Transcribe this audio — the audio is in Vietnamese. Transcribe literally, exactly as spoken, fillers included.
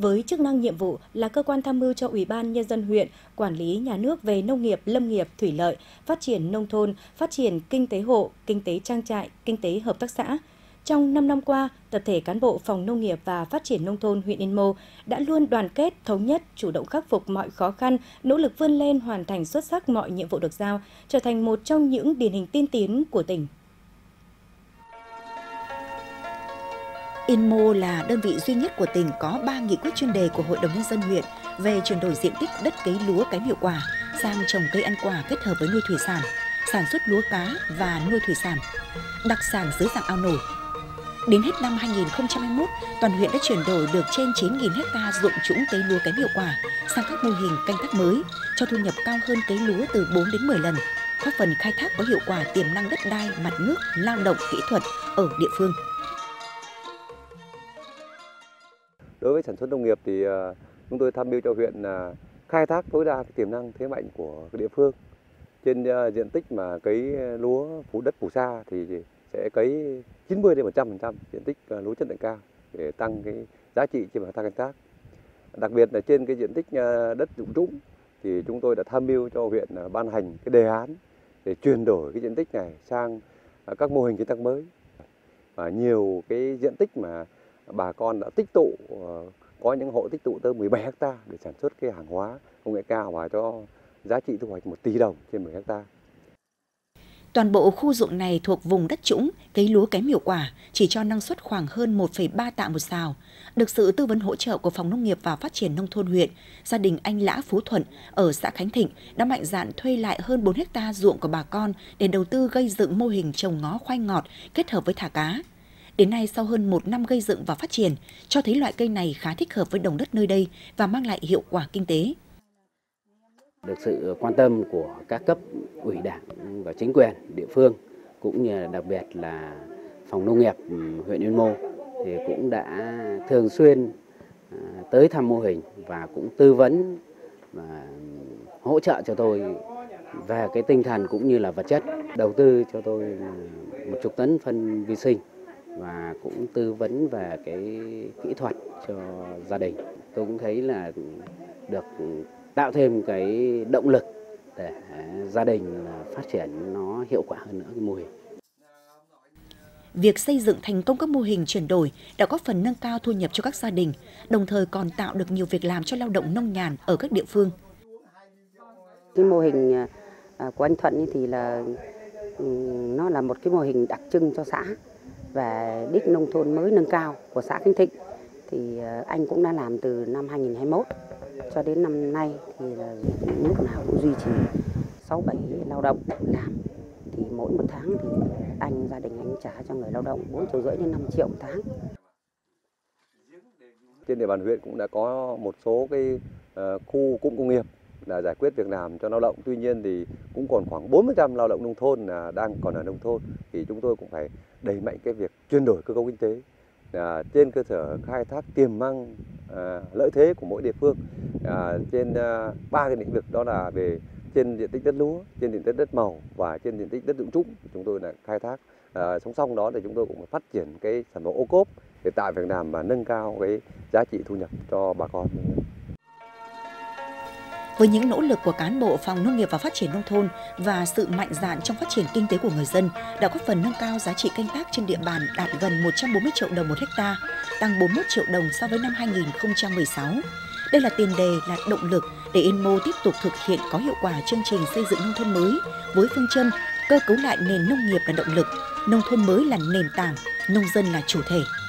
với chức năng nhiệm vụ là cơ quan tham mưu cho Ủy ban Nhân dân huyện, quản lý nhà nước về nông nghiệp, lâm nghiệp, thủy lợi, phát triển nông thôn, phát triển kinh tế hộ, kinh tế trang trại, kinh tế hợp tác xã. Trong năm năm qua, tập thể cán bộ Phòng Nông nghiệp và Phát triển Nông thôn huyện Yên Mô đã luôn đoàn kết, thống nhất, chủ động khắc phục mọi khó khăn, nỗ lực vươn lên hoàn thành xuất sắc mọi nhiệm vụ được giao, trở thành một trong những điển hình tiên tiến của tỉnh. Yên Mô là đơn vị duy nhất của tỉnh có ba nghị quyết chuyên đề của Hội đồng Nhân dân huyện về chuyển đổi diện tích đất cấy lúa kém hiệu quả sang trồng cây ăn quả kết hợp với nuôi thủy sản, sản xuất lúa cá và nuôi thủy sản, đặc sản dưới dạng ao nổi. Đến hết năm hai nghìn không trăm hai mươi mốt, toàn huyện đã chuyển đổi được trên chín nghìn ha ruộng trũng cấy lúa kém hiệu quả sang các mô hình canh tác mới, cho thu nhập cao hơn cấy lúa từ bốn đến mười lần, góp phần khai thác có hiệu quả tiềm năng đất đai, mặt nước, lao động, kỹ thuật ở địa phương. Đối với sản xuất nông nghiệp thì chúng tôi tham mưu cho huyện là khai thác tối đa tiềm năng thế mạnh của địa phương. Trên diện tích mà cấy lúa phủ đất phù sa thì sẽ cấy chín mươi đến một trăm phần trăm diện tích lúa chất lượng cao để tăng cái giá trị trên mặt canh tác. Đặc biệt là trên cái diện tích đất ruộng trũng thì chúng tôi đã tham mưu cho huyện ban hành cái đề án để chuyển đổi cái diện tích này sang các mô hình canh tác mới. Và nhiều cái diện tích mà bà con đã tích tụ, có những hộ tích tụ tới mười bảy ha để sản xuất cái hàng hóa công nghệ cao và cho giá trị thu hoạch một tỷ đồng trên mười ha. Toàn bộ khu ruộng này thuộc vùng đất trũng, cấy lúa kém hiệu quả, chỉ cho năng suất khoảng hơn một phẩy ba tạ một sào. Được sự tư vấn hỗ trợ của Phòng Nông nghiệp và Phát triển Nông thôn huyện, gia đình anh Lã Phú Thuận ở xã Khánh Thịnh đã mạnh dạn thuê lại hơn bốn ha ruộng của bà con để đầu tư gây dựng mô hình trồng ngó khoai ngọt kết hợp với thả cá. Đến nay, sau hơn một năm gây dựng và phát triển, cho thấy loại cây này khá thích hợp với đồng đất nơi đây và mang lại hiệu quả kinh tế. Được sự quan tâm của các cấp ủy đảng và chính quyền địa phương, cũng như đặc biệt là Phòng Nông nghiệp huyện Yên Mô thì cũng đã thường xuyên tới thăm mô hình và cũng tư vấn và hỗ trợ cho tôi về cái tinh thần cũng như là vật chất, đầu tư cho tôi một chục tấn phân vi sinh và cũng tư vấn về cái kỹ thuật cho gia đình. Tôi cũng thấy là được tạo thêm cái động lực để gia đình phát triển nó hiệu quả hơn nữa cái mô hình. Việc xây dựng thành công các mô hình chuyển đổi đã góp phần nâng cao thu nhập cho các gia đình, đồng thời còn tạo được nhiều việc làm cho lao động nông nhàn ở các địa phương. Cái mô hình của anh Thuận thì là nó là một cái mô hình đặc trưng cho xã và đích nông thôn mới nâng cao của xã Khánh Thịnh. Thì anh cũng đã làm từ năm hai nghìn không trăm hai mươi mốt cho đến năm nay thì là lúc nào cũng duy trì sáu bảy lao động làm. Thì mỗi một tháng thì anh gia đình anh trả cho người lao động bốn triệu rưỡi đến năm triệu một tháng. Trên địa bàn huyện cũng đã có một số cái uh, khu cụm công nghiệp là giải quyết việc làm cho lao động. Tuy nhiên thì cũng còn khoảng bốn mươi phần trăm lao động nông thôn là đang còn ở nông thôn, thì chúng tôi cũng phải đẩy mạnh cái việc chuyển đổi cơ cấu kinh tế à, trên cơ sở khai thác tiềm năng à, lợi thế của mỗi địa phương à, trên ba cái lĩnh vực, đó là về trên diện tích đất lúa, trên diện tích đất màu và trên diện tích đất ruộng trũng. Chúng tôi là khai thác à, song song đó thì chúng tôi cũng phát triển cái sản phẩm ô cốp để tạo việc làm và nâng cao cái giá trị thu nhập cho bà con. Với những nỗ lực của cán bộ Phòng Nông nghiệp và Phát triển Nông thôn và sự mạnh dạn trong phát triển kinh tế của người dân đã góp phần nâng cao giá trị canh tác trên địa bàn đạt gần một trăm bốn mươi triệu đồng một hecta, tăng bốn mươi mốt triệu đồng so với năm hai nghìn không trăm mười sáu. Đây là tiền đề, là động lực để Yên Mô tiếp tục thực hiện có hiệu quả chương trình xây dựng nông thôn mới với phương châm cơ cấu lại nền nông nghiệp là động lực, nông thôn mới là nền tảng, nông dân là chủ thể.